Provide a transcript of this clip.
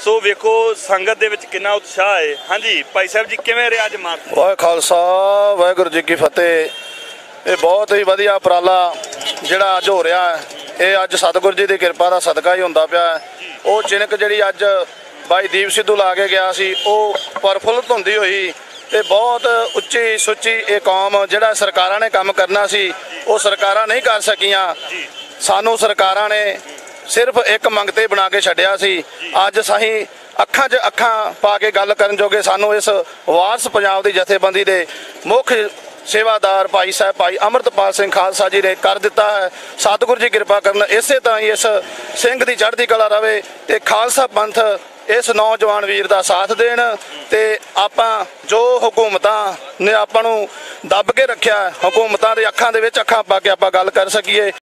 ਸੋ ਵੇਖੋ ਸੰਗਤ ਦੇ ਵਿੱਚ ਕਿੰਨਾ ਉਤਸ਼ਾਹ ਹੈ। ਹਾਂਜੀ ਭਾਈ ਸਾਹਿਬ ਜੀ, ਕਿਵੇਂ ਰਿਹਾ ਅੱਜ ਮਾਰਚ? ਵਾਹਿ ਖਾਲਸਾ ਵਾਹਿਗੁਰੂ ਜੀ ਕੀ ਫਤਿਹ। ਇਹ ਬਹੁਤ ਹੀ ਵਧੀਆ ਉਪਰਾਲਾ ਜਿਹੜਾ ਅੱਜ ਹੋ ਰਿਹਾ ਹੈ, ਇਹ ਅੱਜ ਸਤਿਗੁਰੂ ਜੀ ਦੀ ਕਿਰਪਾ ਦਾ ਸਦਕਾ ਹੀ ਹੁੰਦਾ ਪਿਆ। ਉਹ ਚਿਣਕ ਜਿਹੜੀ ਅੱਜ ਬਾਈ ਦੀਪ ਸਿੱਧੂ ਲਾ ਕੇ ਗਿਆ ਸੀ, ਉਹ ਪ੍ਰਫੁੱਲਤ ਹੁੰਦੀ ਹੋਈ ਤੇ ਬਹੁਤ ਉੱਚੀ ਸੁੱਚੀ ਇਹ ਕੌਮ ਜਿਹੜਾ ਸਰਕਾਰਾਂ ਨੇ ਕੰਮ ਕਰਨਾ ਸੀ ਉਹ ਸਰਕਾਰਾਂ ਨਹੀਂ ਕਰ ਸਕੀਆਂ। ਸਾਨੂੰ ਸਰਕਾਰਾਂ ਨੇ ਸਿਰਫ ਇੱਕ ਮੰਗਤੇ ਬਣਾ ਕੇ ਛੱਡਿਆ ਸੀ। ਅੱਜ ਸਹੀ ਅੱਖਾਂ 'ਚ ਅੱਖਾਂ ਪਾ ਕੇ ਗੱਲ ਕਰਨ ਜੋਗੇ ਸਾਨੂੰ ਇਸ ਵਾਰਸ ਪੰਜਾਬ ਦੀ ਜਥੇਬੰਦੀ ਦੇ ਮੁੱਖ ਸੇਵਾਦਾਰ ਭਾਈ ਸਾਹਿਬ ਭਾਈ ਅੰਮ੍ਰਿਤਪਾਲ ਸਿੰਘ ਖਾਲਸਾ ਜੀ ਨੇ ਕਰ ਦਿੱਤਾ ਹੈ। ਸਤਿਗੁਰੂ ਜੀ ਕਿਰਪਾ ਕਰਨ, ਇਸੇ ਤਰ੍ਹਾਂ ਹੀ ਇਸ ਸਿੰਘ ਦੀ ਚੜ੍ਹਦੀ ਕਲਾ ਰਵੇ ਤੇ ਖਾਲਸਾ ਪੰਥ ਇਸ ਨੌਜਵਾਨ ਵੀਰ ਦਾ ਸਾਥ ਦੇਣ ਤੇ ਆਪਾਂ ਜੋ ਹਕੂਮਤਾਂ ਨੇ ਆਪਾਂ ਨੂੰ ਦੱਬ ਕੇ ਰੱਖਿਆ, ਹਕੂਮਤਾਂ ਦੇ ਅੱਖਾਂ ਦੇ ਵਿੱਚ ਅੱਖਾਂ ਪਾ ਕੇ ਆਪਾਂ ਗੱਲ ਕਰ ਸਕੀਏ।